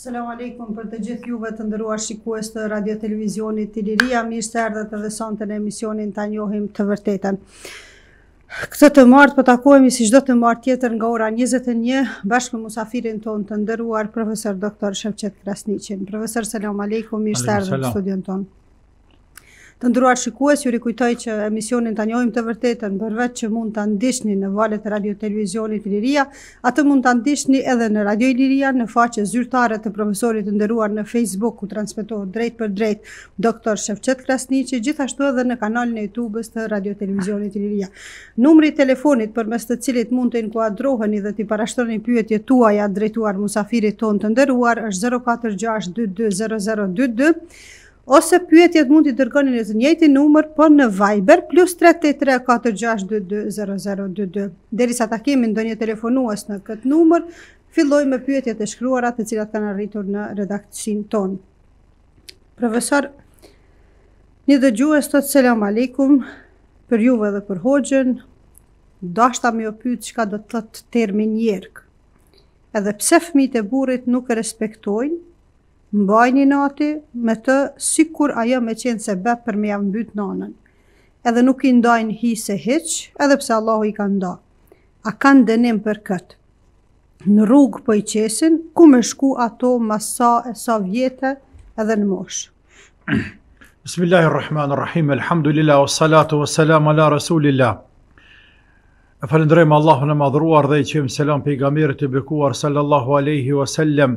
Selam aleikum për të gjithë juve të nderuar shikues të radio televizionit Iliria, mirë se erdhët edhe sonte në emisionin Ta njohim të vërtetën. Këtë të martë po takohemi si çdo të martë tjetër nga ora 21 bashkë me musafirin ton të nderuar profesor doktor Shevqet Krasniqin. Profesor, selam aleikum, mirë se erdhët në studion ton. Të nderuar shikues, ju rikujtoj që emisionin Ta njohim të vërtetën përveç që mund ta ndiqni në valët e radio televizionit Iliria, atë mund ta ndiqni edhe në Radio Iliria në faqe zyrtare të profesorit të nderuar në Facebook ku transmetohet drejt për drejt doktor Shevqet Krasniqi, gjithashtu edhe në kanalin e YouTube-s të radio televizionit Iliria. Numri i telefonit përmes të cilit mund të inkuadroheni dhe t'i parashtroni pyetjet tuaja drejtuar musafirit ton të nderuar është 046 22 0022. Ose pyetjet mund t'i dërgoni në të njëjtin numër, por në Viber +383 46 22 0022. Derisa ta kemi ndonjë telefonues në këtë numër, filloj me pyetjet e shkruara të cilat kanë arritur në redakcion ton. Profesor, një dëgjues thotë selam aleikum, për juve dhe për hoxhën, dashta me u pyet çka do të thotë termi njerëk. Edhe pse fëmijët e burrit nuk e respektojnë, mbajni nati me të sikur ajo me qenë sebeb për me ja mbyt nanën. Edhe nuk i ndajnë hi se hiq, edhe pse Allahu i ka nda. A kanë dënim për këtë? Në rrugë po i qesin, ku me shku ato mas sa vjete edhe në mosh? Bismillahirrahmanirrahim, alhamdulillah, wa salatu wa salam ala rasulillah. E falendrojmë Allahun e madhruar dhe i qëjmë selam pejgamberit e bekuar sallallahu aleyhi wa sallam,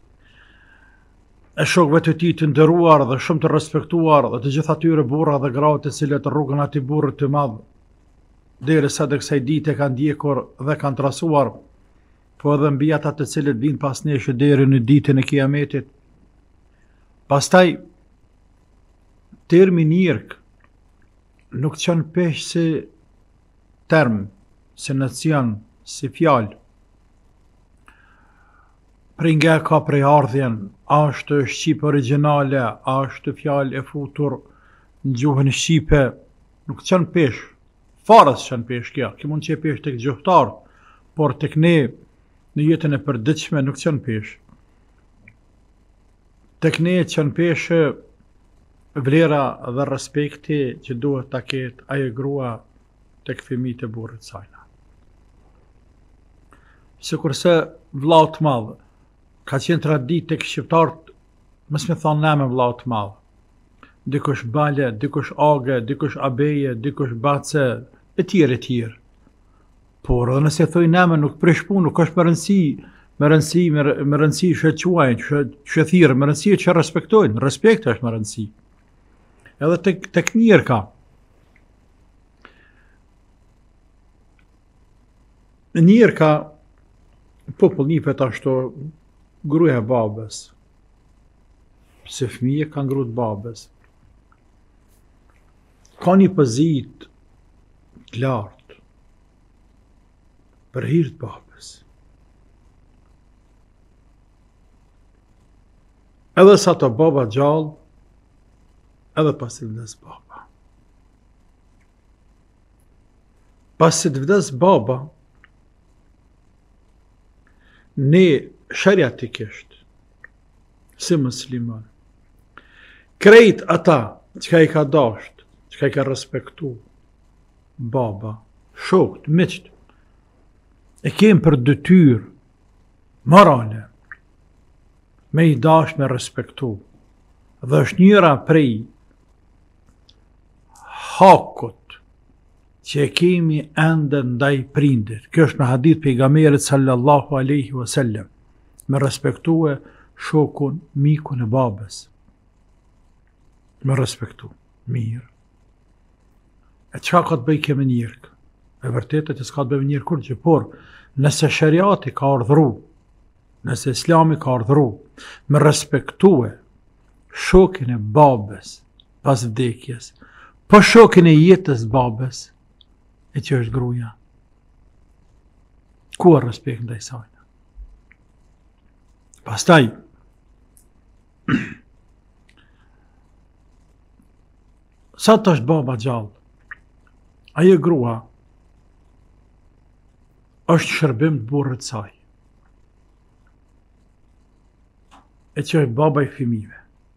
e shokëve të tij të nderuar dhe shumë të respektuar dhe të gjithë atyre burra dhe gra të cilët rrugën atij burrit të madh derisa të kësaj dite kanë ndjekur dhe kanë trasuar, po edhe mbi ata të cilët vinë pas nesh deri në ditën e Kiametit. Pastaj termi njerëk nuk qënë pesh si term, si nocion, si fjalë. Prej nga ka prej ardhjen, a është shqip origjinale, a është fjalë e futur në gjuhën shqipe, nuk qënë pesh, farës qënë pesh kja, ki mund që e pesh të gjuhtar, por tek ne në jetën e përditshme nuk qënë pesh. Tek ne qënë pesh vlera dhe respekti që duhet ta ketë ajo grua tek fëmijët e burrit sajna. Sikurse vllau të madh ka qenë traditë tek shqiptarët, mos më thonë na me vllau të madh. Dikush bale, dikush age, dikush abeje, dikush bace, e tjerë. Por edhe nëse thoj na me nuk prish punë, nuk është me rëndësi që quajnë, që thirrë, me rëndësi që respektojnë, respekti është me rëndësi. Edhe tek njerë ka. Njerë ka popull nipet ashtu gruaja e babës, se fëmije kanë gruat babës. Ka një pozit të lartë për hir të babës. Edhe sa të baba gjallë, edhe pasi të vdes baba. Pasi të vdes baba, ne shariatikisht, si musliman, krejt ata që i ka dasht, që i ka respektu baba, shokët, miqt, e kemë për detyrë morale me i dasht me respektu, dhe është njëra prej hakut që e kemi ende ndaj prindit. Kjo është në hadith pejgamberit sallallahu alaihi wasallam, me respektue shokun, mikun e babës. Me respektu, mirë. E çka ka të bëj kjo me njerëk? E vërtetë s'ka të bëj me njerëk kurrë, por nëse shariati ka urdhëru, nëse Islami ka urdhëru, me respektue shokin e babës pas vdekjes, po shokin e jetës babës, e që është gruja. Ku është respekt ndaj sajna? Pastaj, sa të është baba gjallë, ajo grua është shërbim të burrit saj. e që baba I fëmijëve.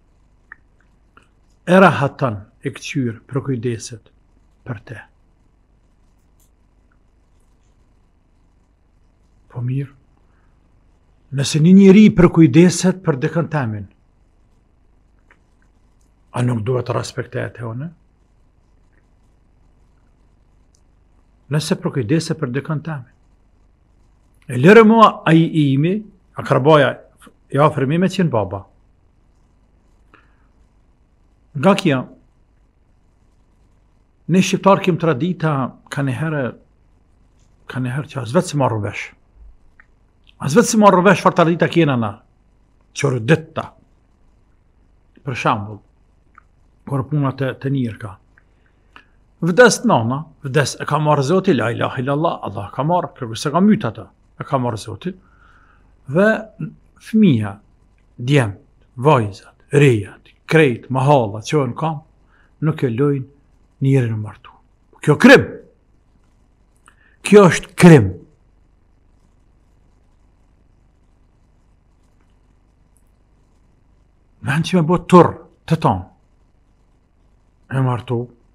Era hatan e këqyrë për kujdeset për te. Po mirë, nëse një njeri për kujdeset për dikën temin, a nuk duhet të respektehet e one? Nëse për kujdeset për dikën temin. E lërë mua a I imi, akrabaja I afërmi me qenë baba. Nga kja, ne shqiptarë kem tradita ka njëherë që as vetë si marrë vesh. As vetë si marrë vesh farë tradita kjena na, qërë ditta. Për shambull, kërë puna të njërë ka. Vdes nana, vdes e ka marrë Zoti, la ilaha illallah, Allah ka marrë, kërë se ka mytë ata, e ka marrë Zoti. Dhe fëmija, djemt, vajzat, rejat, krejt, mahallat, që në kam, nuk e lojnë njërin në martu. Kjo krim. Kjo është krim. Vend që me bo tërë të tonë, e martu,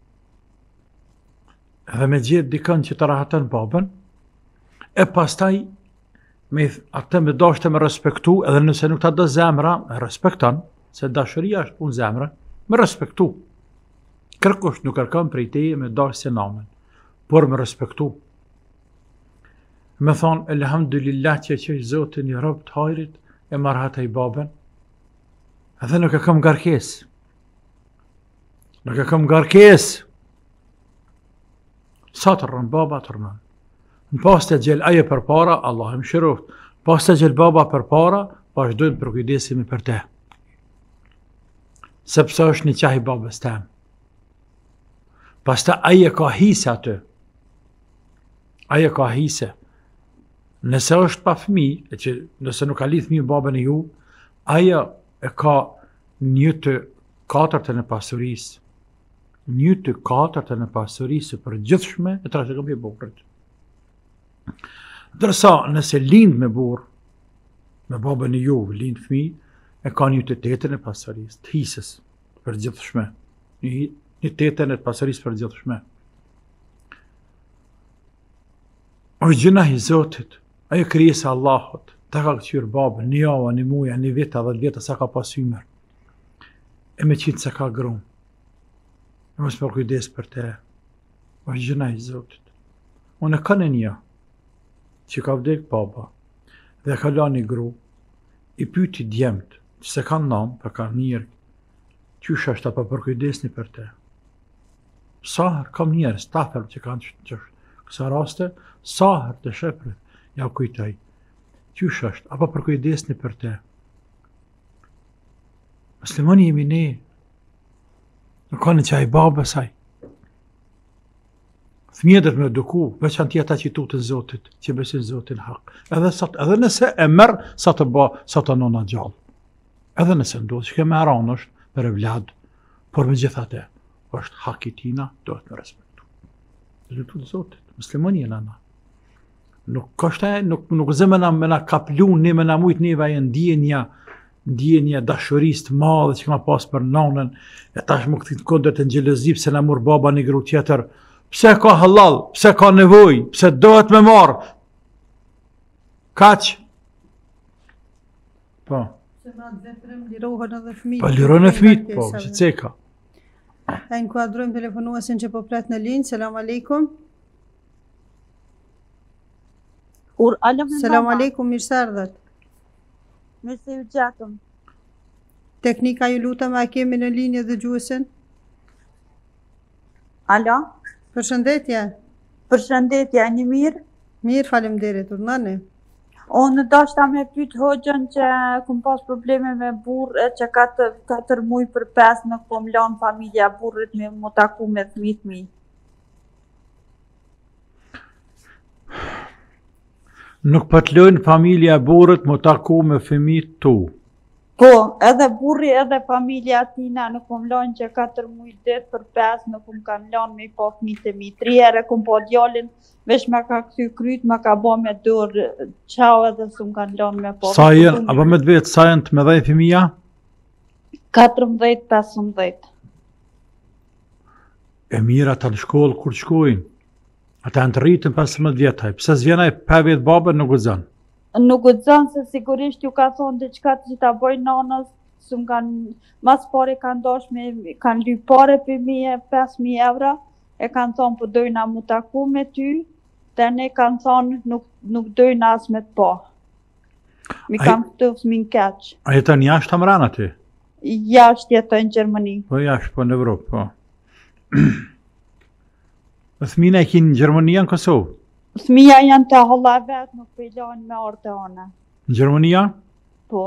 edhe me gjithë dikën që të rahatën babën, e pastaj me atë me dashte me respektu, edhe nëse nuk ta do zemra, e respekton, se dashuria është punë zemre, me respektu. Kërkush nuk kërkon prej teje me dashë se namen, por me respektu. Me thonë, elhamdulillah që Zotin I rob të hajrit, e marrata I babën, edhe nuk e kam garkes. Nuk e kam garkes. Sa të rënë baba të rënë. Në pas të gjel aje për para, Allah më shiroft. Pas të gjel baba për para, vazhdojmë për kujdesimi për te. Sepse është një qaj babës tem. Pas të aje ka hise aty. Aje ka hise. Nëse është pa fëmi, e që nëse nuk ka lidh fëmi babën e ju, aje e ka 1/4 e pasurisë. 1/4 e pasurisë për gjithshme e trashëgimi I burrit. Dërsa nëse lind me burr, me babën e ju, lind fëmi, e ka 1/8 e pasurisë, të hisës për gjithshme. 1/8 e pasurisë për gjithshme. Është gjëna I Zotit, ajo krijesa Allahut, ta ka këqyrë babën, një javë, një muja, një veta, 10 veta sa ka pas hymer. E me qitë se ka grum. E mos për kujdes për te. Është gjëna I Zotit. Unë e kanë një, që ka vdek baba, dhe ka la një gru, I pyti djemt, që se kanë nam, për ka njërë, qysh është apo për kujdesni për te. Sahër, kam njerës, tafer që kanë që kësa raste, sahër të sheprit, ja kujtaj. Qysh është, apo për kujdesni për te. Muslimani jemi ne, nuk kanë që ai babës ai. Fëmijët me eduku, veçan tjeta që tutën Zotit, që besin Zotin hak. Edhe nëse e merë sa të nona gjallë. Edhe nëse ndodhë që ke me aran është për e vladë, por me gjithate, është hak I tina, dohet me respektu. Dhe tutë Zotit, muslimani jena na. Nuk zemena me na kaplun, ne me na mujt neva e ndjenja dashurisë të madhe që kena pas për nanën, e tash më këtë kodër të ngjelëzip se na mur baba një gru tjetër. Pse ka halal, pse ka nevoj, pse dohet me marë. Kaq. Po. Se ma të vetërëm lirohen edhe fëmijët. Po lirohen e fëmijët, po, që ceka. E inkuadrojmë telefonuesin që po pret në linjë. Selam aleikum. Selam aleikum, mirë se erdhët. Mirë se ju gjatëm. Teknika ju lutem, a kemi në linjë dhe gjuesin? Alo? Përshëndetje. Përshëndetje, një mirë? Mirë, faleminderit, urnani. Unë dashta me pyet hoxhën që kum pas probleme me burrë që 4 muaj për 5 nuk po më lan familja burrit me mu taku me fëmijët mi. Nuk po të lën familja burrit mu taku me fëmijët tu. Po, edhe burri edhe familja tina nuk më lanë që 4 muaj ditë për 5 nuk më kanë lanë me i po fëmijët e mi. 3 herë kum po djalin veç me ka kthy kryt, me ka bo me dorë qau edhe s'm kanë lanë me po. Sa jenë, apo me të vetë, sa jenë të me dhej fëmija? 14-15. E mira ata në shkollë kur shkojnë. Ata në të rritën 15 vjetaj. Pse s'vjenaj 5 vjetë babën nuk guxon? Nuk guxon se sigurisht ju ka thonë diçka që ta bëj nanës, s'm kanë mas pare kanë dash me kanë lyp pare për 5.000 euro, e kanë thonë po dojna mu taku me ty, te ne kanë thonë nuk dojna as me të pa. Mi kam këtu fëmin keq. A jeton jashtë Amran aty? Jashtë jetoj në Gjermani. Po jashtë, po në Evropë, po. Fëmina e kinë në Gjermania në Kosovë? Fëmija janë të holla vetë, nuk pëjlojnë me orë të ona. Në Gjermania? Po.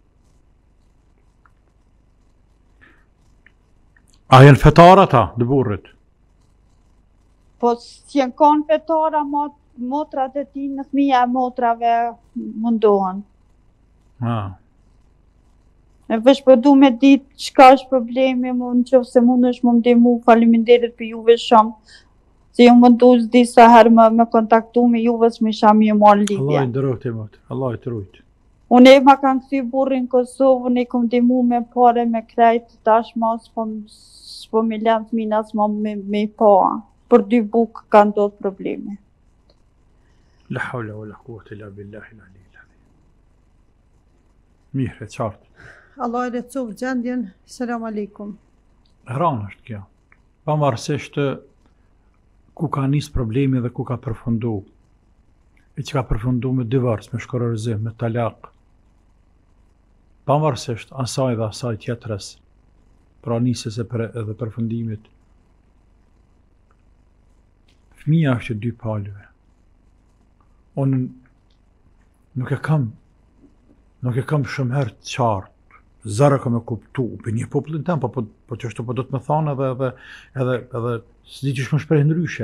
A jenë fetar ata, dë burrit? Po s'jen kanë fetara, motrat e ti në fëmija e motrave mundohen. E vesh po du me ditë çka është problemi, në qoftë se mund është më ndihmu, faleminderit për juve shumë. Se ju mundu disa herë me kontaktu me juve s'me isha mi marrë lidhje. Allah i ndërojt e motë, Allah i të rujtë. Unë e ma kanë këthy burrin Kosovë, unë e kom ndihmu me pare me krejt, tash ma s'po me lënë fëmina s'ma me pa. Për 2 bukë ka ndodhë probleme. La hawla wa la quwwata illa billahi al-aliyyil azim. Mirë, e qartë. Allah i lehtësoft gjendjen. Selam aleikum. Hranë është kjo. Pavarësisht ku ka nisë problemi dhe ku ka përfundu. E që ka përfundu me divorc, me shkororizim, me talak. Pavarësisht asaj dhe asaj tjetërës, pra nisës edhe përfundimit. Fëmija është 2 palëve. Unë nuk e kam shumë herë të qartë. Zara kam e kuptu, për një popullin tem, po që është po do të më thonë edhe s'di që shmë shpreh ndryshe.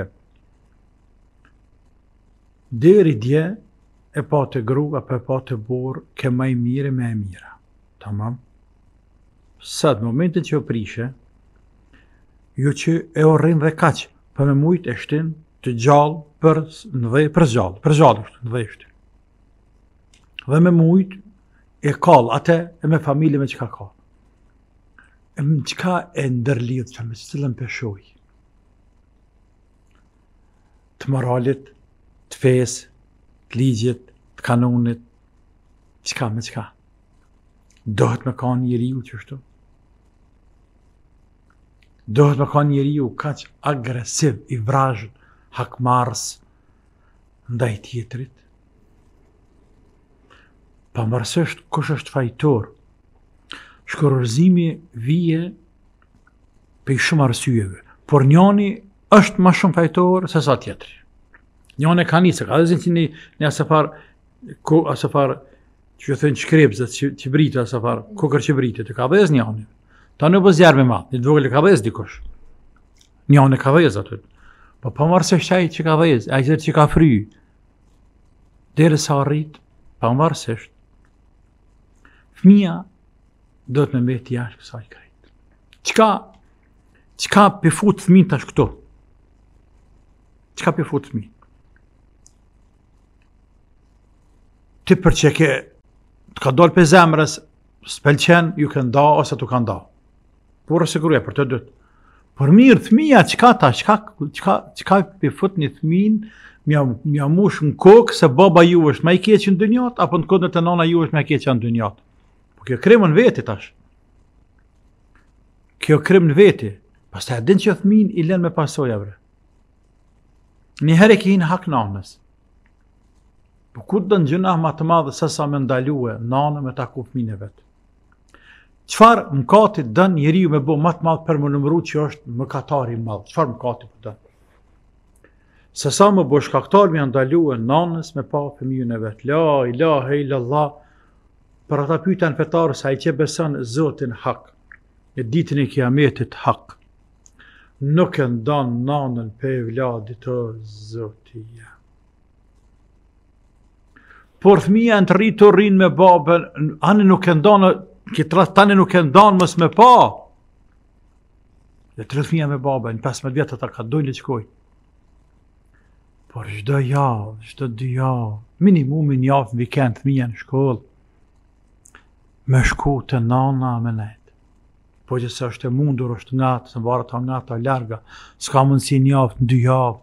Deri dje e pa të gru, apo e pa të burë, ke maj mire me e mira. Tamam? Sëtë, momentin që o prishe, jo që e orrin dhe kaq, për me mujt e shtin të gjallë për gjallë është, në dhe shtin. Dhe me mujt e kall, atë e me familje me qka ka. E me qka e ndërlidh që me cilën peshoj. Të moralit, të fesë, të ligjit, të kanonit, qka me qka. Dohet me ka njeriu qështu. Dohet me ka njeriu kaq agresiv, i vrajshën, hakmarës, ndaj tjetrit. Pavarësisht kush është fajtor, shkororizimi vije për shumë arsyeve, por njani është ma shumë fajtor se sa tjetri. Njani ka nisë, ka dhe zinë një asafar, që ju thënë shkrepzët, që britë asafar, kokër që britë, të ka dhe zë njani. Ta në bëzjarë me matë, një të vogële ka dhe zë dikush. Njani ka dhe zë atë. Po pavarësisht qaj që ka dhe zë, a i zërë që ka fry, dhere sa rritë, pavarësisht, fëmija do të me mbeti jashtë kësaj krejtë. Qka për fut fëmin tash këto? Qka për fut fëmin? Ti për që ke të ka dollë për zemrës, s'pelqen, ju ke nda ose tu ka nda. Por e siguruja për të dëtë. Por mirë, fëmija, qka për fut një fëmin, mja mush në kokë se baba ju është ma i keqë në dënjat, apo në kodën të nana ju është ma i keqë në dënjat. Kjo krim në veti tash. Kjo krim në veti. Pas të edin që fëmin i len me pasoja bre. Njëherë e ki hinë hak nanës. Po ku të dënë gjëna ma të madhe se sa me ndaluhe nanë me taku fëmin e vetë. Qfar mkati dënë njeriu me bo ma të madhe për më nëmru që është mëkatari madhe. Qfar mkati për dënë? Se sa më bo shkaktar me ndaluhe nanës me pa fëmijën e vetë. La ilahe illallah. Për ata pyten fetarës a i që beson Zotin hak, e ditën e kiametit hak, nuk e ndan nanën për evladit o Zotia. Por fëmija në të rritur rinë me babën, anë nuk e ndan Këtë rast tani nuk e ndan mos me pa. Dhe 3 fëmija me baba, në 15 vjetë ata ka dojnë që kojnë. Por çdo javë, çdo 2 javë, minimum një javë në vikend fëmija në shkollë, me shku të nana me nejtë. Po që se është e mundur, është ngatë, se varet ta ngatë, larga, s'ka mundësi një javë, në 2 javë.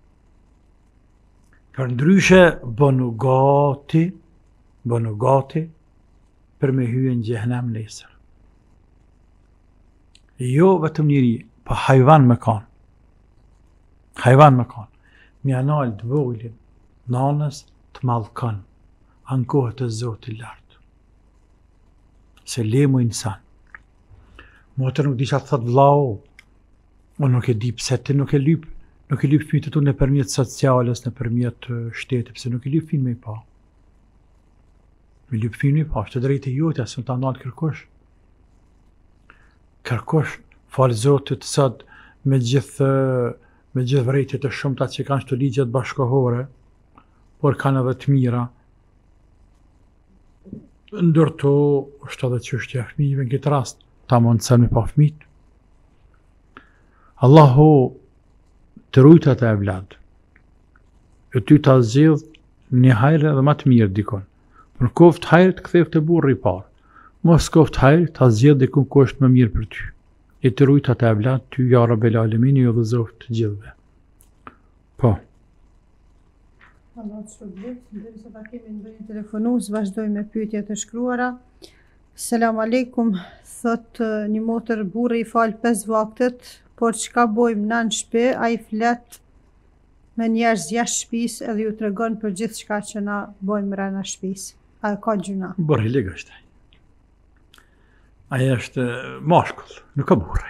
Për ndryshe, bënu gati, për me hyje në xhehenem nesër. Jo vetëm njëri, pa hajvan me kanë. Hajvan me kanë. Mja nalë të vogëlin, nanës të mallkon, ankohet të Zotit lartë. Se lemu insan. Motër nuk di që atë thot vlau, unë nuk e di pse ti nuk e lyp fëmijët e tu nëpërmjet sociales, nëpërmjet shtetit, pse nuk e lyp fëmijën me i pa. Me lyp fëmijën me i pa, është të drejtë e jotja, se në ta nalë kërkosh. Kërkosh, falë Zotit, sot me gjithë vërejtjet e shumta që kanë shto ligjet bashkohore, por kanë edhe të mira, ndërto është edhe çështja e fëmijëve në këtë rast, ta mundësën me pa fëmijët. Allahu të rujtë ata e vlad, e ty ta zgjidh një hajrë edhe ma të mirë dikon. Për koft hajrë të kthef të burri i parë, mos koft hajrë ta zgjidh dikun ku është më mirë për ty. E të rujtë ata e vlad, ty ja Rabbel Alemin, ju dhe Zotë të gjithëve. Po. Allah të shpërblet, ndërsa ta kemi ndonjë telefonus, vazhdojmë me pyetjet e shkruara. Selam aleikum, thot një motër, burri i fal 5 vaktet, por çka bojmë na në shtëpi, ai flet me njerëz jashtë shtëpisë edhe ju tregon për gjithçka që na bojmë brenda shtëpisë. A ka gjuna? Burri lig është. Ai është mashkull, nuk ka burri.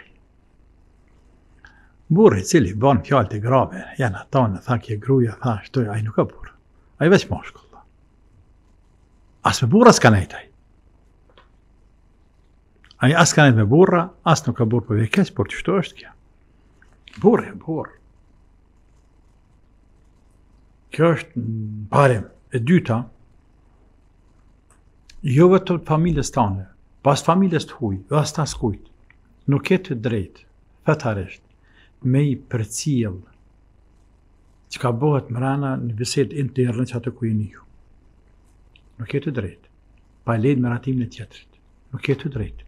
Burri i cili bën fjalë të grave, janë ata në thakje gruaja, thashë, ai nuk ka burr. Ai veç mashkull. As me burra s'ka nejt ai. Ai as ka nejt me burra, as nuk ka burr për vekes, por ç'shto është kjo? Burr. Kjo është parem. E dyta, jo vetëm familjes tane, pas familjes të huaj, dhe as ta skujt, nuk e të drejtë, fetarisht, me i përcjell që ka bëhet mrena në bisedë interne që atë ku jeni ju. Nuk e të drejtë, pa lejtë me ratimin e tjetrit. Nuk e të drejtë.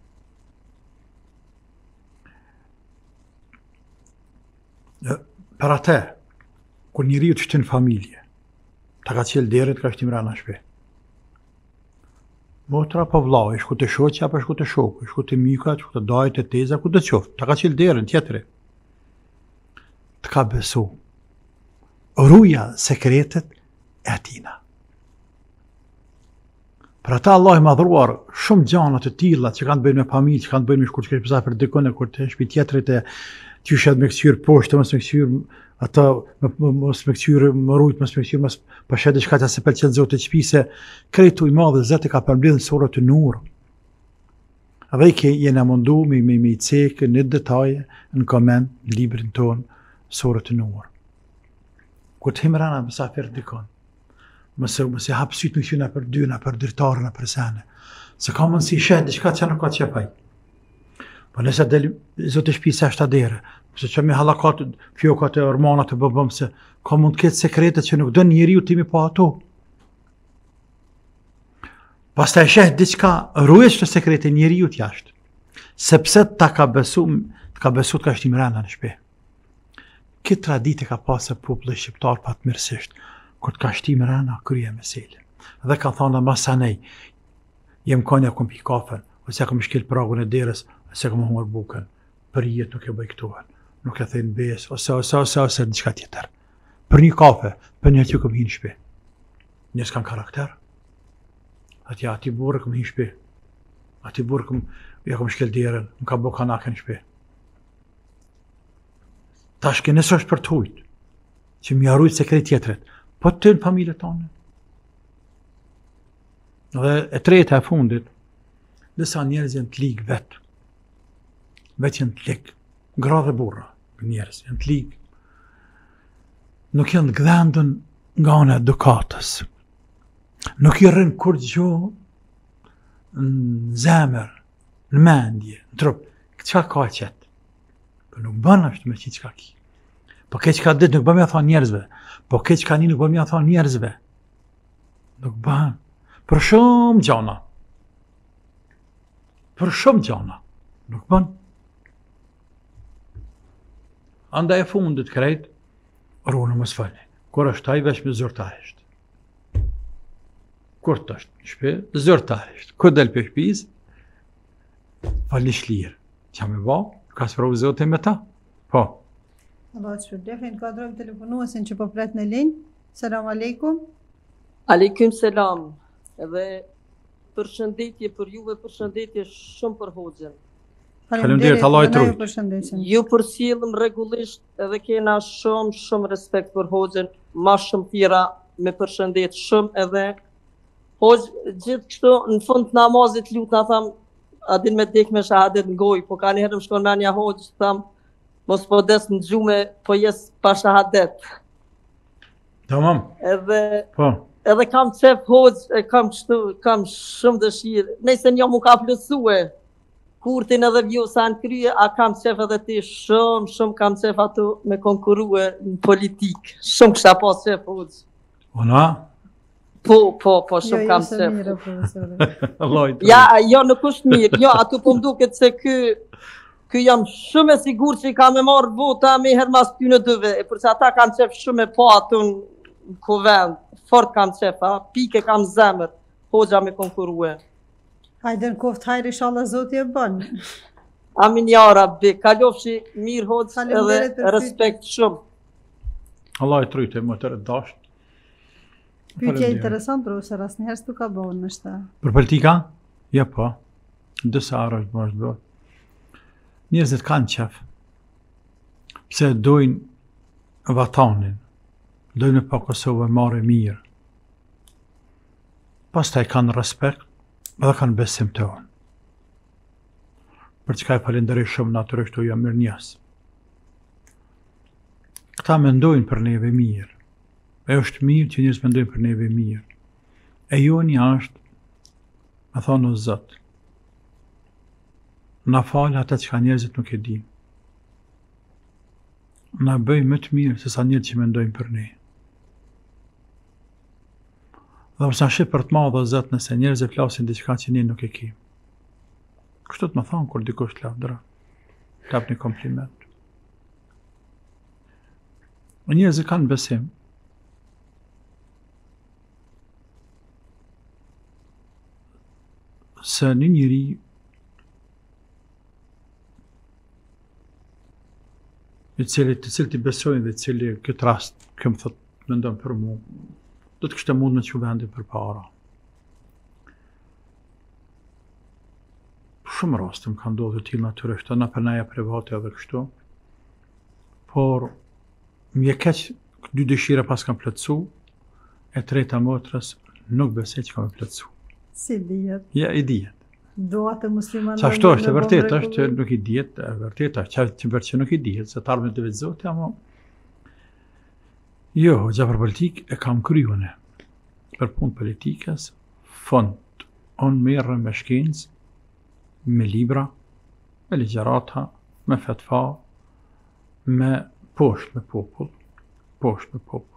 Për atë, kur njeriu të shtin familje, ta ka qelë deret, ka shtim rana shpe. Motra po vllau, shku të shoqja, apo shku të shoku, shku të mika, shku të dajt, të teza, ku të qoftë, ta ka qelë deret tjetëri. Të ka besu. Ruja sekretet e atina. Për ata Allah i madhruar, shumë gjana të tilla që kanë të bëjnë me familje, që kanë të bëjnë me shkur që kështë për dikone, kur të shpi tjetërit e që shet me kësyrë poshtë, mos me kësyrë ata, mos me kësyrë më rujtë, mos me kësyrë, mos përshet diçka që se pëlqen Zotit shpise, kretu i madhe Zoti ka përmbledhur surën të Nur. Edhe që jena mundu me i cekë në detaje në koment në librin ton, surën të Nur. Kur të himrana mësafir dikon, mos e hap syt me qyna për dyna, për dyrtarën, për sene, se ka mundësi shet diçka që nuk ka qepaj. Po nëse del Zoti shpisa është adere, se që me halakat, fjokat e ormanat e bëbëm, se ka mund të ketë sekretet që nuk dënë njeriu timi po ato. Pas ta e sheh diçka, ruesh të sekrete njeriu t'jashtë, sepse ta ka besu të ka shtim rana në shpe. Këtë tradite ka pasë popullë shqiptar patmirësisht, kur të ka shtim rana kryje mesele. Dhe ka thonë masanej, jem konja kom pi kafen, ose kom shkel pragun e deres, ose kom humër bukën, për jetë nuk e bëjktuan, nuk e thejnë bes, ose diçka tjetër. Për një kafe, për një që kom hinë shpe. Njës kanë karakter. Ati burë kom hinë shpe. Ati burë kom shkel deren, më ka bo kanakën shpe. Tash ke nësë është për të hujtë, që mi arrujtë sekret tjetëret, po të në familje tonë. Dhe e treta e fundit, disa njerëz janë të ligë vetë. Vetë janë të ligë. Gra dhe burra, njerëz janë të ligë. Nuk janë të gdhendën nga anë edukatës. Nuk i rënë kur gjo në zemër, në mendje, në trup, çka ka qëtë? Po nuk bën ashtu me çka ki. Po keq ka ditë nuk bën me thonë njerëzve. Po keq ka një nuk bën me thonë njerëzve. Nuk bën. Për shumë gjana. Për shumë gjana. Nuk bën. Andaj e fundit krejt, rrunë mos falni. Kur është taj veç me zyrtarisht. Kur të është në shpe, zyrtarisht. Kur del për shpiz, falish lirë. Qa me ba, ka së pravu zote me ta. Po. Allah të shpërdefin, ka drojmë telefonuesin që po pret në linjë. Selam aleikum. Aleikum selam. Edhe përshëndetje për juve, përshëndetje shumë për hoxhën. Faleminderit, Allah i trujt. Ju përcjellëm rregullisht edhe kena shumë respekt për hoxhën, ma shumë tjera me përshëndet shumë edhe hoxhë gjithë kështu në fund të namazit lutna tham a din me dek me shahadet në gojë, po ka një herë më shkon me një hoxhë tham mos po des në gjume, po jes pa shahadet. Tamam. Edhe kam qef hoxhë, kam kështu, kam shumë dëshirë, nëse një mu ka plësue, kurtin edhe vjosa në krye, a kam qef edhe ti shumë kam qef ato me konkurue në politikë. Shumë kështa pas qef hoxhë. Ona? Po, shumë kam qef. Ja, jo nuk është mirë, jo, ato po mduket se ky jam shumë e sigur që i ka me marrë vota me her mas tyne dëve, e përse ata kam qef shumë e po ato në kuvend, fort kam qef, pike kam zemër, hoxha me konkurue. Hajde në koft hajri inshallah zoti e bën. Amin ja Rabbi, kalofshi mirë hoxh edhe respekt shumë. Allah i trujte më të dasht. Pyetja interesant profesor, asnjëherë s'u ka bënë nështë. Për politika? Ja po. Disa arë është më është bërë. Njerëzit kanë qef. Pse dojnë vatanin, dojnë pa Kosovë marrë mirë. Pastaj kanë respekt edhe kanë besim të unë. Për çka e falenderoj shumë natyrisht u jam mirënjohës. Këta mendojnë për neve mirë. E është mirë që njerëz mendojnë për neve mirë. E jonja është, me thonë o Zot, na falë ata që ka njerëzit nuk e dim. Na bëj më të mirë se sa njerëz që mendojnë për ne. Dhe përsa shqip për të madhe o Zot nëse njerëz e flasin diçka që ne nuk e kim. Kështu të më thonë kur dikush të lavdëra. Të hap një kompliment. Njerëz e kanë besim. Se një njëri të cilët i besojnë dhe cili këtë rast këmë thot mendon për mu, do të kështë mund me që vendin për para. Shumë rast më kanë ndodhur tillë natyrisht, na për naja private edhe kështu, por më keq dy dëshira pas kam plotsu, e treta motrës nuk besoj që kam plotsu. Si dihet? Ja, i dihet. Doat e muslimanëve. Sa shto është, e vërtet është, nuk i dihet, e vërtet është, që nuk i dihet, se të ardhme të vetë Zotë, ama jo, gja për politikë e kam kryune. Për punë politikës, fond, unë merrem me shkencë, me libra, me ligjerata, me fetva, me poshtë me popull, poshtë me popull.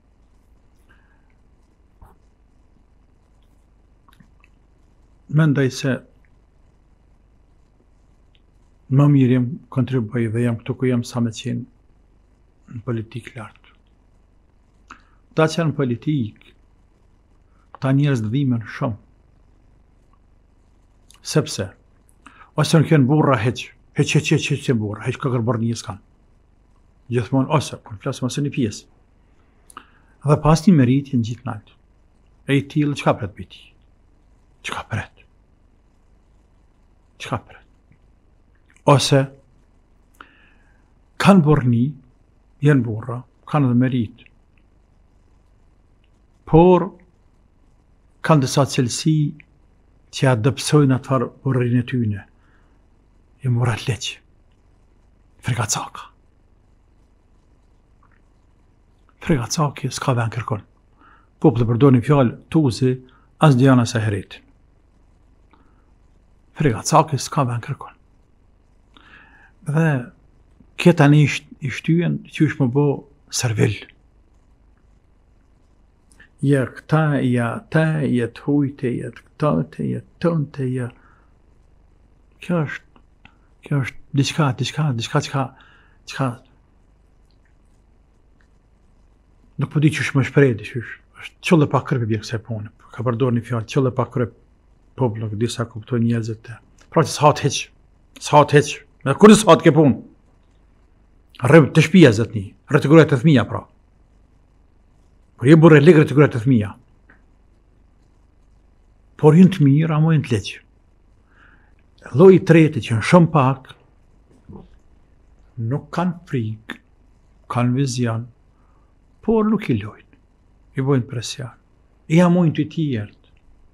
Mendoj se më mirë jam kontribuoj dhe jam këtu ku jam sa me qenë në politikë lartë. Ta që në politikë, këta njerëz dhimen shumë. Sepse, ose në kënë burra heq burra, heq këgër bërë njës kanë. Gjithmonë, ose, kënë flasëm ose një pjesë. Dhe pas një meritje në gjithë naltë. E i tilë, qka pret biti? Qka pret? Qka pret? Ose, kanë borni, jenë burra, kanë dhe merit, por kanë dësa cilësi që ja dëpsojnë atëfar burrin e tyne. E murat leqë, fregacaka. Fregacaki s'ka ven kërkon. Popë të përdojnë një fjallë tuzi, as djana se heretin. Frega caki s'ka ben kërkon. Dhe këtë tani i shtyen që është më bo servil. Ja këta, ja ta, ja të hujte, ja të këtate, ja të tënte, ja... Kjo është diçka nuk po di që është më shprejdi, që është qëllë pa kërp e bje kësaj punë. Ka përdor një fjallë, qëllë pa kërp popullë, disa kuptojnë njerëzit të. Pra që s'hat heq. Me kërë s'hat ke punë? Rëbë të shpija zëtë një, rëtë të gruja të thmija pra. Por je burre ligë rëtë të gruja të thmija. Por jënë të mirë, amo jënë të leqë. Lloji i tretë që në shumë pak, nuk kanë frikë, kanë vizion, por nuk i lojnë, i bojnë presion. I amojnë të tjertë.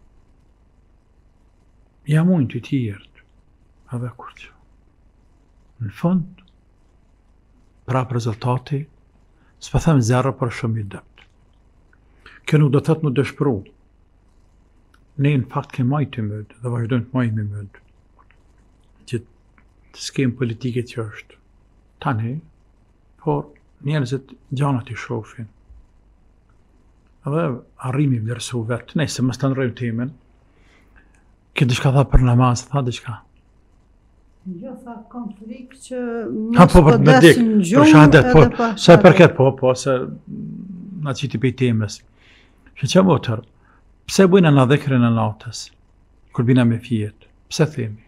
Edhe kur që. Në fund, prap rezultati, s'pa them zero për shumë i dëpt. Kjo nuk do thëtë nuk dëshpëru. Ne në fakt ke majtë i mëdë, dhe vazhdojnë të majmë i mëdë. Që të skem politike që është tani, por njerëzit gjanat i shofin. Dhe arrimi vlerësu vetë, nejse më së të nërojmë temen, këtë diçka tha për namaz, tha diçka. Jo, tha kam frikë që mos po desin gjumë edhe pa se përket po, se na qiti pej temës. Që më tërë, pse bujna na dhekrin e natës, kur bina me fijet, pse themi?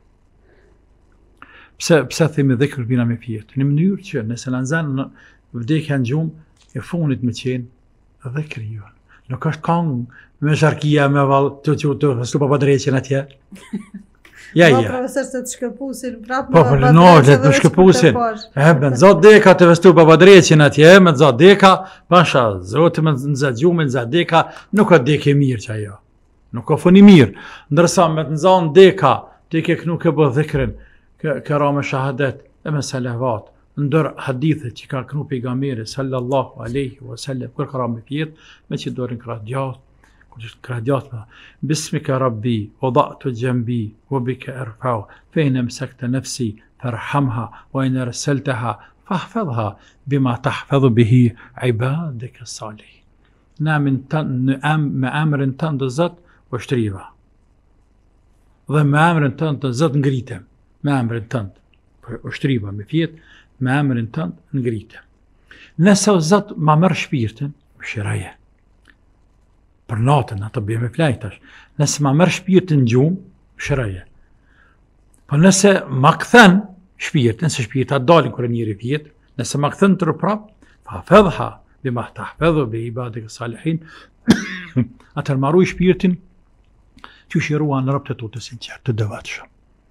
Pse themi dhekër kur bina me fijet? Në mënyrë që nëse në nëzën në vdekja në gjumë, e funit me qenë dhekri jonë. Nuk është kongë me sharkia, me valë, të stupa padreqen atje. Ja. Profesor se të shkëpusin, prapë po, të shkëpusin. Me të zotë deka të vestu pa padreqen atje, me të zotë deka, pasha, zotë me të nëzët gjumë, nëzët deka, nuk ka deke mirë që ajo. Nuk ka funi mirë. Ndërsa me të nëzën deka, të i ke kënu ke bë dhekrin, këra me shahadet e me salavat, ndër hadithet që ka kënu pejgamberi sallallahu aleyhi wa sallam, kër këra me fjetë, me që dorin këra djatë, kër që këra djatë me, bismika rabbi, o dha'tu gjembi, o bika erfau, fejnë mësek të nefsi, farhamha, o e në rëselteha, fahfedha, bima tahfedhu bihi, ibadike salih. Na me emrin tënë dhe zët, o shtriva. Dhe me emrin tënë dhe zët ngritem. Me emrin tënd, o shtriva me fjetë, me emrin tënd ngritem. Nëse o zët ma mërë shpirtin, më shiraje. Për natën, ato bëjmë e flajtash. Nëse ma mërë shpirtin gjumë, më shiraje. Po nëse ma këthen shpirtin, se shpirta dalin kërë njëri fjetë, nëse ma këthen të rëprap, fa fedha, bima tahfedhu, bi ibadik salihin, atër maru i shpirtin, që shirua në rëpë të tu të sinqerë, të dëvatëshëm.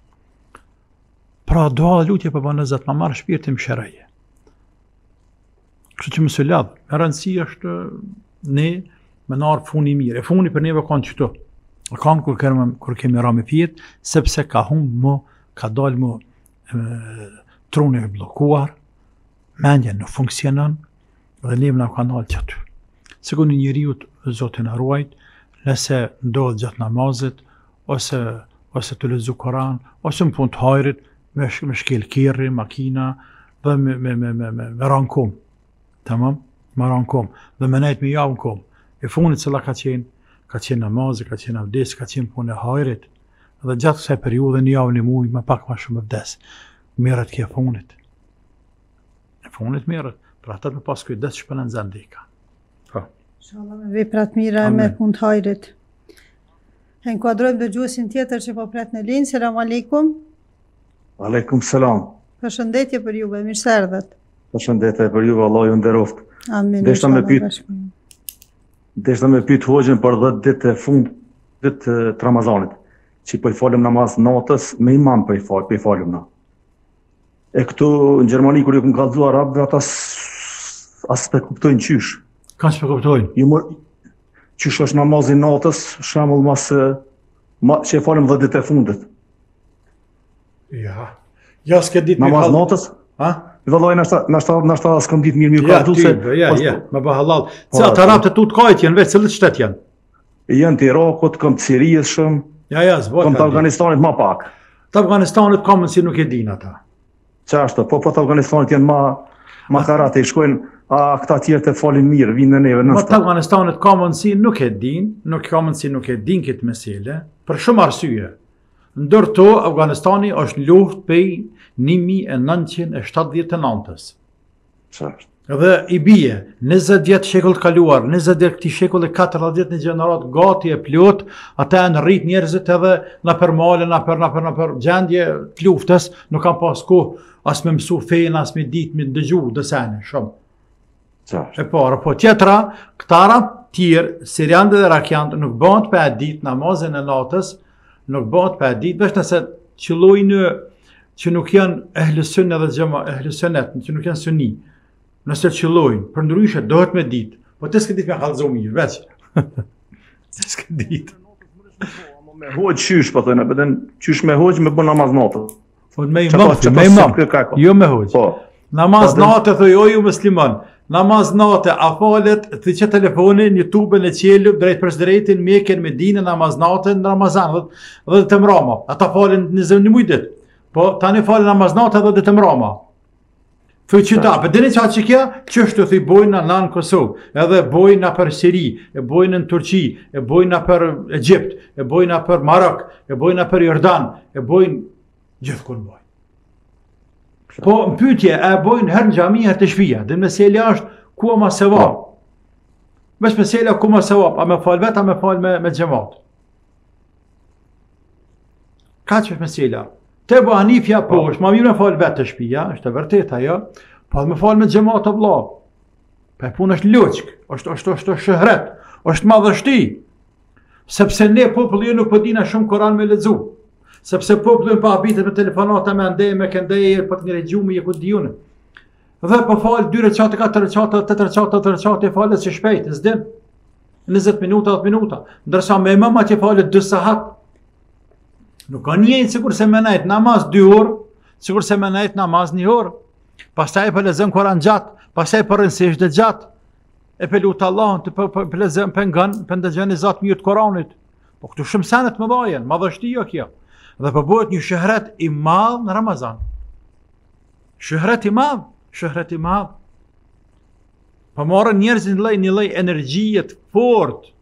Pra dua dhe lutje për bënë zëtë, ma marë shpirtin më shëraje. Kështë që më së ladhë, me rëndësi është ne me narë funi mirë. E funi për neve kanë qëto. Kanë kur kemi ra me fjetë, sepse ka humbë më, ka dalë më trune e blokuar, mendja në funksionon, dhe neve në kanë dalë qëtë. Sekund njëriut zotin arruajt, nëse ndodhë gjatë namazit, ose të lezu Koran, ose më punë të hajrit, me shkel kjerri, makina, dhe me rankom. Tamam? Me rankom. Dhe me nejt me javë në kom. E funit cëla ka qenë namazë, ka qenë avdes, ka qenë punë e hajrit. Dhe gjatë kësaj periudhe një javë një mujë, me pak ma shumë avdes. Merët kje funit. E funit merët. Pra atët me pas kujdes që përnë në zandika. Inshallah me veprat mira e me punë të hajrit. E nkuadrojmë dëgjuesin tjetër që po pret në linë. Selam aleikum. Aleikum selam. Përshëndetje për juve, mirë se erdhët. Përshëndetje për juve, Allah ju nderoft. Amin. Deshta me pyet hoxhën për 10 ditë e fund të Ramazanit, që po i falem namaz natës me imam po i falem na. E këtu në Gjermani kur ju kam kallëzuar arabëve, ata as pe kuptojnë qysh. Ka s'pe kuptojnë? Qysh është namazi natës, shembull që e falem 10 ditë e fundit. Ja s'ke ditë namaz natës? Ha? Vëllai nashta s'kam ditë mirë ka du se. Me bë halal. Se ata arabët e tu të kajt janë vetë, cilët shtetë janë? Janë të Irakut, kam të Sirijës shumë. Ja, zbot. Kom të Afganistanit ma pak. Të Afganistanit komën si nuk e din ata. Qashtë, po të Afganistanit janë ma karate, i shkojnë, këta tjerë të falin mirë, vinë në neve, Po të Afganistanit komën si nuk e din, këtë mesele, për shumë arsye. Ndërto, Afganistani është luft pej 1979-ës. Qashtë. Dhe i bie, 20 vjetë shekull kaluar, 20 vjetë këti shekull e 40 një gjenerat gati e plot, ata e në rrit njerëzit edhe në për male, në për gjendje të luftës, nuk kam pas kohë as me mësu fejnë, as me ditë, me dëgju, dësene, shumë. E parë, po tjetra, këtara tjerë, sirianët dhe rakjanët, nuk bënd për e ditë namazin e natës, nuk bënd për e ditë, vesh nëse qëllojnë që nuk janë ehlësën edhe gjema, ehlësënet, që nuk janë sëni. Nëse qëllojnë, për ndryshe, dohet me ditë. Po të s'ke ditë me kalëzo mirë, veç. Të s'ke ditë. Me hoqë qysh, po thënë, pëtën qysh me hoqë me bë namaz natë. Po me imam, jo me hoqë. Namaz natë, thë jo ju musliman. Namaz natë, a falet, thë që telefonin, YouTube-ën e qelu, drejt për drejtin, Mekën, Medinë, namaz natë, në Ramazan, dhe të mrama. Ata falen 21 mujdet. Po, tani falen namaz natë edhe dhe të mrama. Thë qëta, për dini qa që kja, qështu thë i bojnë në Kosovë, edhe bojnë në për Siri, e bojnë në Turqi, e bojnë në për Egjipt, e bojnë në për Marok, e bojnë në për Jordan, e bojnë gjithë kur bojnë. Po në pytje, e bojnë herë në gjami, herë të shpija, dhe meselja është ku ma sevap. Vesh meselja ku ma sevap, a me falë vetë, a me falë me gjemat. Ka që është meselja? Te bu Hanifja po është, ma mirë me falë vetë të shpija, është e vërtet ajo, po me falë me gjemat të vla. Pe punë është loqk, është shëhret, është madhështi. Sepse ne populli nuk përdina shumë Koran me ledzu. Sepse populli pa habitet me telefonata me ndej, me këndej, për të një regjumi, e ku t'dijune. Dhe po falë 2 recate, 4 recate, 8 recate, 8 recate, e falët si shpejt, e s'dim. 20 minuta, 10 minuta. Ndërsa me imam atje falët 2 sahat. Nuk ka njëjtë sikur se me nejtë namaz 2 orë, sikur se me nejtë namaz 1 orë. Pastaj për lezën Koran gjatë, pastaj për rënsesh dhe gjatë. E për lutë Allahën, për lezën për ngën, për ndëgjën i zatë mirë të Koranit. Po këtu shumë senet më dhajen, madhështi jo kjo. Dhe përbohet një shëhret i madhë në Ramazan. Shëhret i madhë. Po marën njerëzin një lej energjijet fort.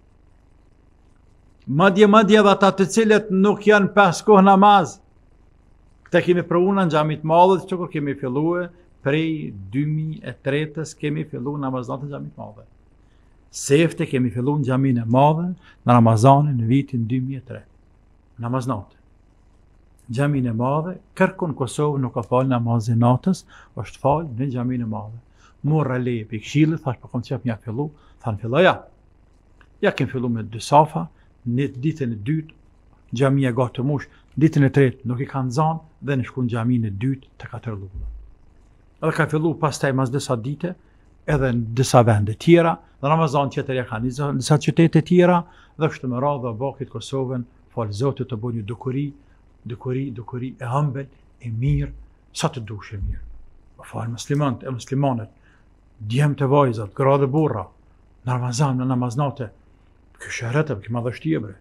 Madje dhe ata të cilët nuk janë 5 kohë namaz. Këta kemi pruna në gjamit madhe, që kur kemi filluë, prej 2003-ës kemi fillu namaznat në gjamit madhe. Sefte kemi fillu në gjamin e madhe në Ramazanin në vitin 2003. Namaznat. Gjamin e madhe, kërkun Kosovë nuk ka falë namazin natës, është falë në gjamin e madhe. Morra leje për këshilë, thash për kom qep nja fillu, thanë filloja. Ja kemi fillu me 2 safa, në ditën e 2, gjamia gatë të mush, ditën e 3 nuk i kanë zanë dhe në shku në gjamin e 2 të 4 lullë. Edhe ka fillu pas taj mas disa dite, edhe në disa vende tjera, dhe Ramazan tjetër ja ka në disa qytete tjera, dhe kështë më radhë dhe bakit Kosovën, falë Zotit të bo një dukuri e hëmbel, e mirë, sa të dush e mirë. Falë muslimant e muslimanet, djemë të vajzat, gra dhe burra, në Ramazan, në namaznate, kjo shëhretëm, kjo madhështie bre.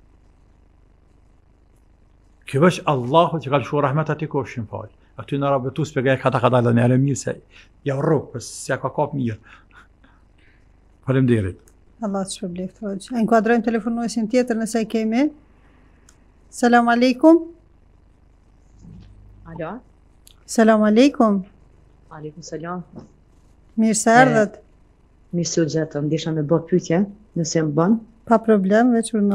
Kjo veç Allahu që ka lëshu rahmet ati ko shumë falë. A ty në rabetu s'pega e kada dhe në e mirë se ja rrugë, për se ja ka kap mirë. Faleminderit. Allah të shpërbleft, hoqë. E nkuadrojmë telefonuesin tjetër nëse kemi. Selam aleikum. Alo. Selam aleikum. Aleikum selam. Mirë se erdhët. Mirë se u gjetëm, disha me bë pyetje, nëse më bën. Pa problem, veç urna.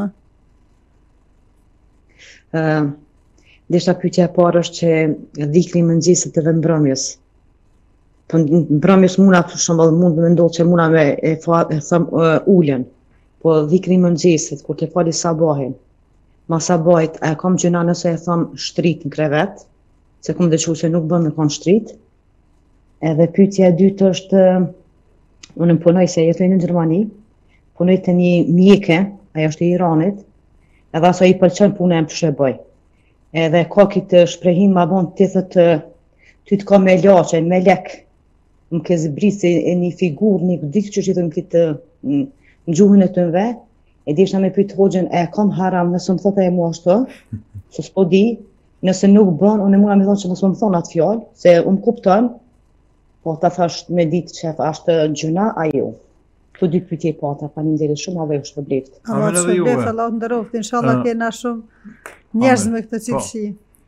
Disha pyetja e parë është që dhikri mëngjesit edhe mbrëmjes. Po mbrëmjes muna për shembull mund të ndodhë që muna me ulën. Po dhikri mëngjesit kur të fali sabahin. Ma sabahit e kam gjëna nëse e tham shtrit në krevet, se kom dëgju se nuk bën me kon shtrit. Edhe pyetja e dytë është unë punoj se jetoj në Gjermani, punoj të një mjeke, ajo është e Iranit, edhe aso i pëlqen puna e më që bëj. Edhe ka këtë shprehim ma bon të thëtë ty të ka me laqe, me lek, më ke zbrisë e një figur, një dikë që thëmë këtë në gjuhën e të nëve, E desha me pyet hoxhën, e kam haram nëse më thotë e mua ashtu, se s'po di, nëse nuk bën, unë mund me thonë që mos më thon atë fjalë, se unë kupton, po ta thash me ditë që është gjuna a jo. Këto dy pyetje pata, faleminderit shumë, Allah ju shpërblet. Allah të shpërblet, Allah të nderoft, inshallah kena shumë njerëz me këtë cilësi.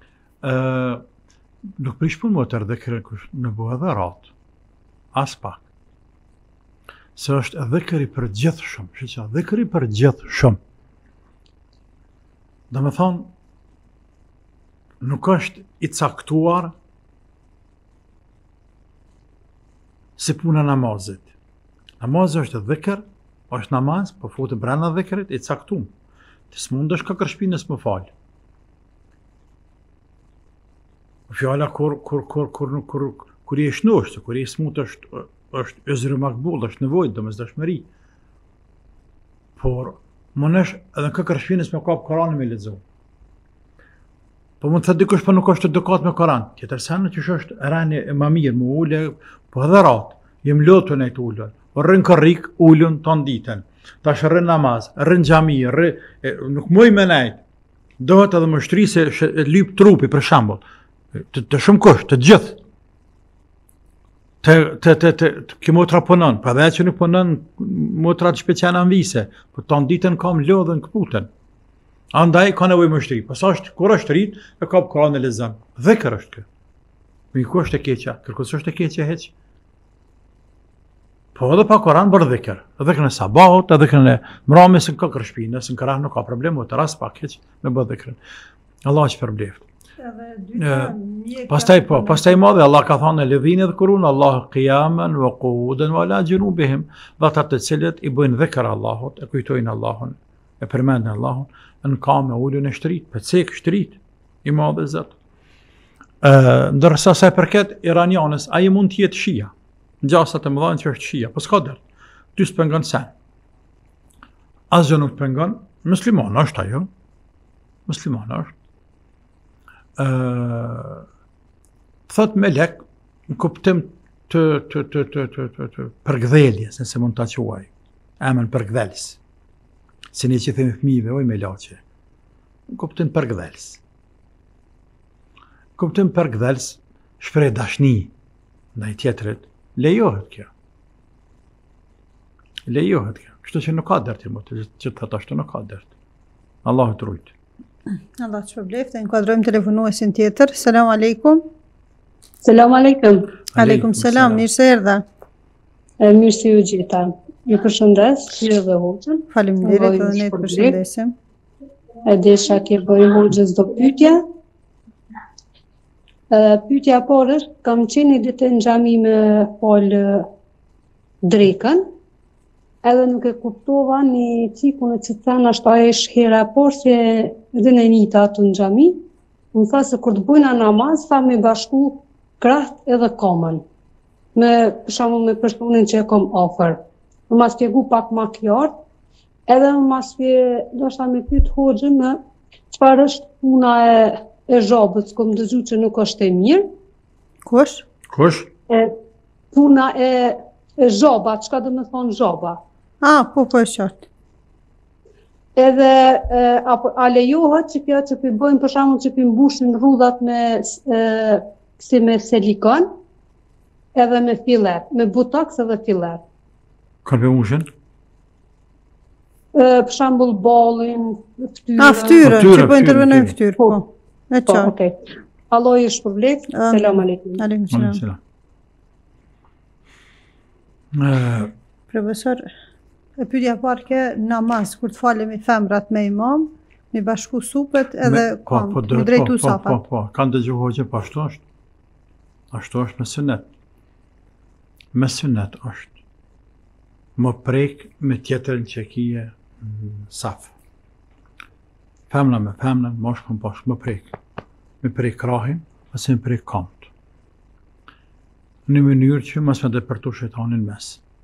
Nuk prish punë më të dhikrin kush në bëhe dhe ratë, as pak. Se është dhikri për gjithë shumë, që dhikri për gjithë shumë. Dhe me thonë, nuk është i caktuar si puna namazit. Namazit është dhikr, është namaz, po futë brenda dhikrit i caktum. Të s'mundesh ka kërshpinës më falë. Fjala kur i e shnosht, kur i smut është özrë makbul, është nevojt, domosdoshmëri. Por, mënesh edhe ka kërshpinës me kap Koranin me lexu. Po mund të thë dikush po nuk është edukat me Koran. Tjetër se në që është rani e ma mirë, më ule, po edhe ratë, jem lotën e të ullën, po rrën kërrik, ullën të nditën, tash rrën namaz, rrën xhami, nuk muj me nejt, dohet edhe më shtri se lyp trupi, për shambull, të shumë kush, të gjithë, që motra punon, pa dhe që nuk punon motra të shpeqena në vise, po të nditën kam lodhën këputën. Andaj ka nevojë më shtri. Pas është kur është rrit, e kap Kur'anin e lexon. Dhikr është kë. Mi ku është e keqja? Kërkosh është e keqja hiç. Po edhe pa Kur'an bër dhikr. Dhikr në sabahut, dhikr në mramës në kokër shtëpinë, në krah nuk ka problem, o të ras pak hiç me bë dhikr. Allah është përbleft. Pastaj madhe Allah ka thënë ledhin yadhkurun Allah qiyaman wa qu'udan wa la junubihim, ata të cilët i bëjnë dhikr Allahut, e kujtojnë Allahun, e përmendin Allahun në kamë ullën e shtrit, për cek shtrit, i madhe zot. Ndërsa sa përket iranianës, ai mund të jetë shia, ngjasat e mëdha që është shia, po s'ka dert. Ty s'pengon sen. Asgjë nuk pengon, musliman është ajo. Musliman është. Thot me lek, në kuptim të përgdheljes, nëse mund ta quaj. Emën përgdhelës. Se ne që themi fëmijëve, oj me laçe. Kuptim përgdhelës. Kuptim përgdhelës, shpreh dashni ndaj tjetrit, lejohet kjo. Lejohet kjo. Kështu që nuk ka dert më të që të ashtu nuk ka dert. Allahu të rujt. Allah të shpërblet, e inkuadrojmë telefonuesin tjetër. Selam aleikum. Selam aleikum. Aleikum selam, mirë se erdha. Mirë se ju gjeta. Ju përshëndes, ju dhe hoxhën. Faleminderit edhe ne të përshëndesim. E desha ke bëj hoxhës do pyetje. Pyetja parë është, kam qenë ditë në xhami me fal drekën, edhe nuk e kuptova një cikun e që të thënë ashtë ajo është hera por se edhe në njëta atë në xhami, më tha se kur të bujna namaz, tha me bashku kraht edhe kamën, për shembull me personin që e kom afër. Më ma spjegu pak ma qartë, edhe më ma do shta me pyet hoxhën me çfarë është puna e zhabët, s'kom dëgju që nuk është e mirë. Kush? Kush? Puna e zhaba, çka do me thonë zhaba. Po e qartë. Edhe a lejohet që kjo që pi bëjmë për shembull që pi mbushin rrudhat si me silikon, edhe me filler, me botox edhe filler. Kanë për mushin? Për shembull ballin, fytyrën. Fytyrën, që po intervenojnë fytyrë, po. E qartë. Okej. Allah ju shpërblet. Selam aleikum. Aleikum selam. Profesor, e pyetja parë ke namaz, kur të falemi femrat me imam, me bashku supet edhe me drejtu safat. Po, kanë dëgju hoxhë, po ashtu është. Ashtu është me sunet. Me sunet është. Më prek me tjetërin që kije saf. Femna me femna, moshkën poshkë, më prek. Me prek krahin, ose me prek kamët. Në mënyrë që mos me depërtu shejtanin mes.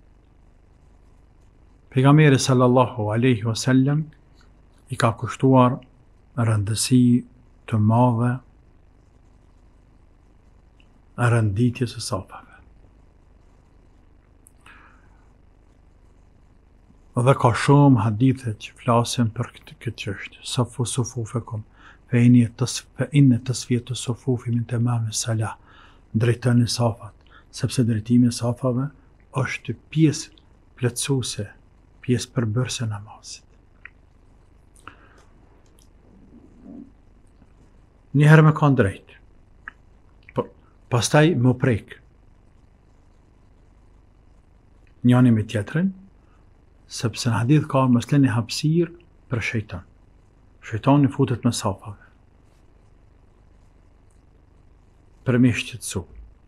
Pejgamberi sallallahu alaihi wasallam i ka kushtuar rëndësi të madhe renditjes së safave. Dhe ka shumë hadithe që flasin për këtë çështje. Safu sufufekum fa inna tasfiyatu sufufi min tamam as-salah. Drejtoni safat, sepse drejtimi i safave është pjesë plotësuese, pjesë përbërëse e namazit. Njëherë me kanë drejt, pastaj më prek njani me tjetrin, sepse në hadith ka mësleni hapësir për shejtan. Shejtani futet me safave. Për me shqetësu.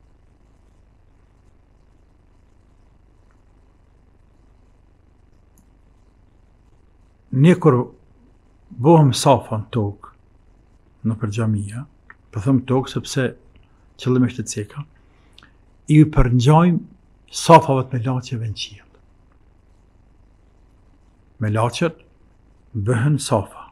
Ne kur bohëm safa në tokë, në për xhamia, për thëmë tokë sepse qëllimisht e ceka, i përngjajmë safavat me laqeve në qiell. Me laqet bëhen safa.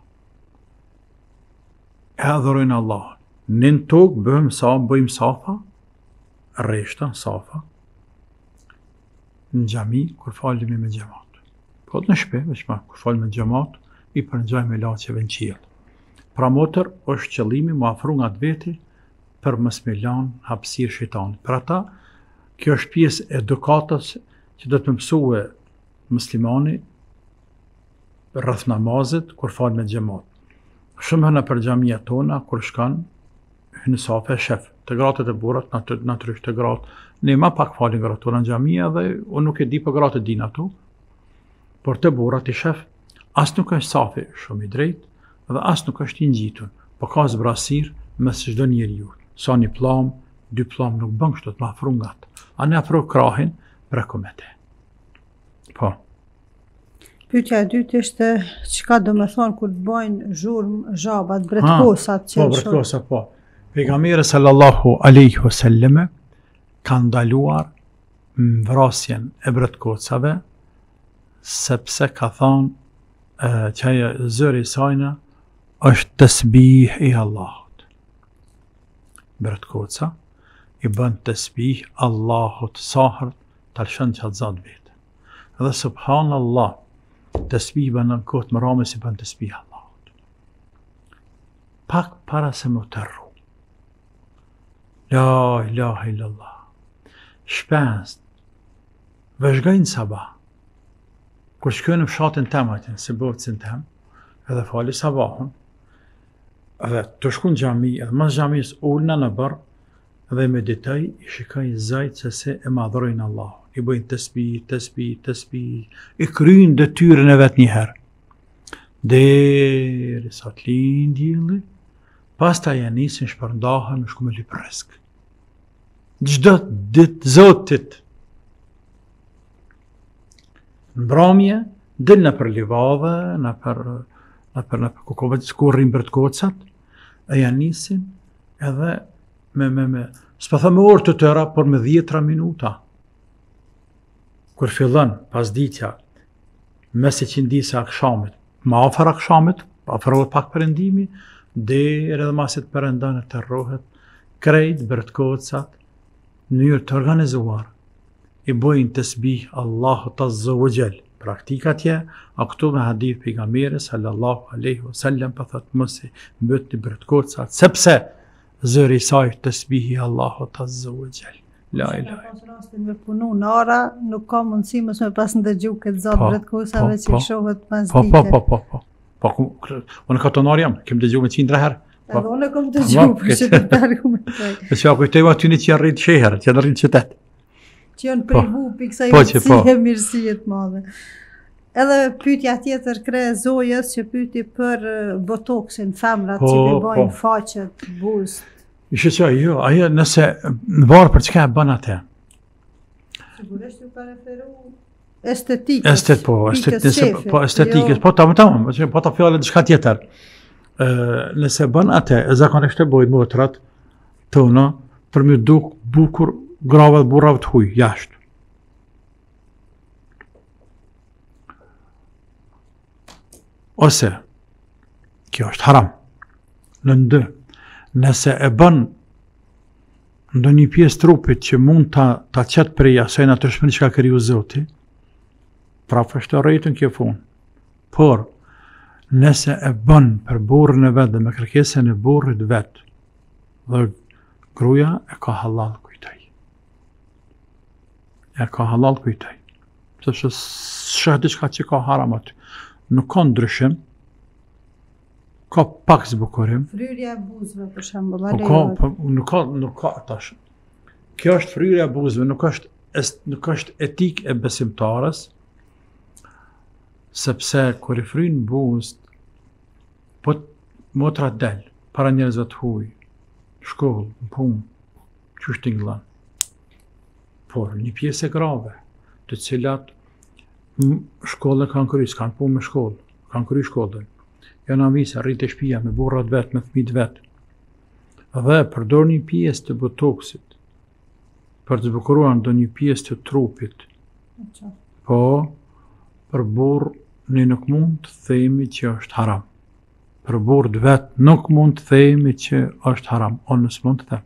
E adhurojnë Allah. Ne në tokë bëjmë safa, rreshta, safa, në xhami, kur falemi me xhamat. Po në shtëpi, veçma, kur falem me xhamat, i përngjajmë me laqeve në qiell. Pra motër është qëllimi mu afru nga të veti për mos me lanë hapësirë shejtanit. Për ata, kjo është pjesë edukatës që do të mësue muslimani rreth namazit kur fal me xhamat. Shumë hëna për xhamia tona kur shkan hyn safa shef. Të gratë e burrat natyrisht të gratë. Ne ma pak falin gratë tona në xhamia dhe unë nuk e di për gratë din ato. Por të burrat i shef as nuk është safi shumë i drejtë dhe as nuk është i ngjitur, po ka zbrasir mes çdo njeriu. Sa një pllom, 2 pllom nuk bën kështu të ma afro nga atë. A ne afro krahin prekomete. Po. Pyetja e dytë ishte çka do të thonë kur të bëjnë zhurmë zhabat, bretkosat që po bretkosat po. Pejgamberi sallallahu alaihi wasallam ka ndaluar vrasjen e bretkosave sepse ka thonë që zëri i sajna është tasbih i Allahut. Bretkoca i bën tasbih Allahut sahër të lëshën që atë zatë vetë. Dhe subhanallah, tasbih bën në kohët më rame si bën tasbih Allahut. Pak para se më të rru. La ilaha illallah. Shpenst, vëzhgajnë sabah. Kur shkojnë në fshatin tem atin, se botësin tem, edhe fali sabahun, edhe të shku në xhami, edhe mas xhamis ulna në bërë, edhe meditoj, i shikoj zajt se e madhrojnë Allah. I bëjnë tasbih, i kryjnë detyrën e vetë njëherë. Deri sa të linë dielli, pastaj ja nisin shpërndahën me shku me lypresk. Çdo ditë Zotit. Mbrëmje, del në për livadhe, në për kokove ku rrin bretkocat, e janë nisin edhe s'pa thëmë orë të tëra, por me 10 minuta. Kur fillon pasditja, mesi qindisa akshamit, ma afër akshamit, afërohet pak perëndimi, deri edhe masit perëndon të rrohet, krejt bretkocat, në mënyrë të organizuar, i bojnë tasbih Allahut Azza wa Jall. Praktika tje, a këtu me hadith pejgamberi sallallahu alaihi wasallam pa thot mos i mbyti bretkocat, sepse zëri i saj tasbihi Allahut Azza wa Jall. La ilaha. Pas rastin me punu në ara, nuk ka mundësi mos me pas ndëgju këtë zatë bretkosave që i shohet pas dite. Po, unë katonor jam, kem dëgju me 100 herë. Edhe unë kom dëgju, për që të të argumentoj. E që kujtoj aty që janë rritë sheherë, që janë rritë qytet. Që janë privu piksa i e mirësijet madhe. Edhe pyetja tjetër kre zojës që pyti për botoksin, femrat që i bojnë faqet, buzë. Ishe që ajo nëse në varë për çka e bën atë. Sigurisht ju ka referu estetikës. Estetikës, po ta fjallë diçka tjetër. Nëse bën atë, e zakonisht e bojnë motrat tona për më duk bukur gravat burrave të huj, jashtë. Ose, kjo është haram. Në ndë, nëse e bën ndo një pjesë trupit që mund ta qetë prej asaj natyrshmëri që ka kriju Zoti, Prafështë të rejtën kjo fun. Por, nëse e bën për burrin e vet dhe me kërkesën e burrit vet, dhe gruaja e ka halal kujtoj. E ka halal kujtoj. Sepse s'është diçka që ka haram aty. Nuk ka ndryshim, ka pak zbukurim. Fryrja e buzëve për shembull, a Nuk lejohet? nuk ka tash. Kjo është fryrja e buzëve, nuk është etik e besimtarës, sepse kur I fryn buzët, po motra del, para njerëzve të huaj, shkollë, në punë, qysh tingëllon. Por një pjesë e grave, të cilat shkollën kanë kry, s'kanë punë me shkollë, kanë kry shkollën, janë avisa, rritë e shtëpia me burrat vet, me fëmijët vet, dhe përdor një pjesë të botoksit, për të zbukuruar ndonjë pjesë të trupit, po për burr ne nuk mund të themi që është haram. Për burr vet nuk mund të themi që është haram, unë s'mund të them.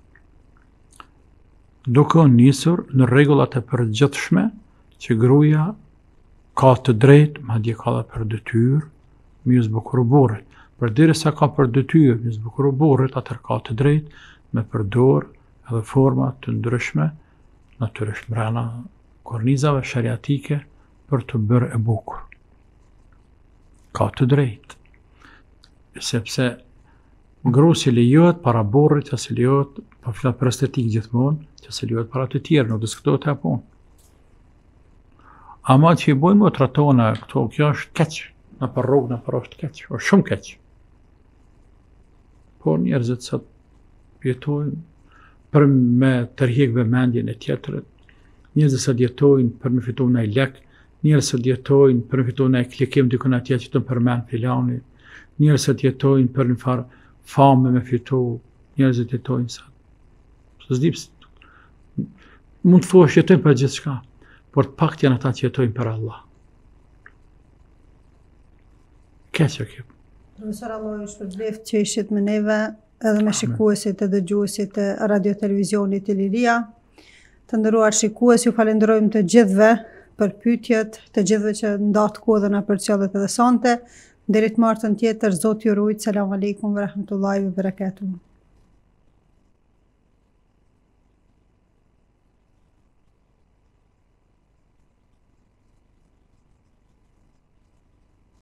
Duke nisur në rregullat e përgjithshme që gruaja ka të drejtë, madje ka edhe për detyrë, me ju zbukuru burrit. Përderisa ka për detyrë me zbukuru burrit, atëherë ka të drejtë me përdor edhe forma të ndryshme, natyrisht mbrana kornizave shariatike për të bërë e bukur. Ka të drejtë. Sepse gruaja lejohet para burrit, që se lejohet, pa flet për estetik gjithmonë, që se lejohet para të tjerë, nuk diskutohet e punë. Ama që I bojnë motrat tona këto, kjo është keq, në për rrugë, në për është keq, është shumë keq. Por njerëzit sot jetojnë për me tërhiq vëmendjen e tjetrit, njerëzit sot jetojnë për me fitu ndaj lek, njerëzit sot jetojnë për me fitu ndaj klikim dikun atje që të përmend filani, njerëzit sot jetojnë për një farë famë me fitu, njerëzit jetojnë sot. Mund të thuash jetojnë për gjithçka, por të pakt janë ata që jetojnë për Allah. Keq e kjo. Profesor, Allah ju shpërblet që ishit me neve edhe me shikuesit e dëgjuesit e radio televizionit e Liria. Të nderuar shikues, ju falenderojmë të gjithëve për pyetjet, të gjithëve që ndatë kohë na përcjellet edhe sonte. Deri të martën tjetër, Zoti ju rujt. Selam aleikum wa rahmetullahi wa barakatuh.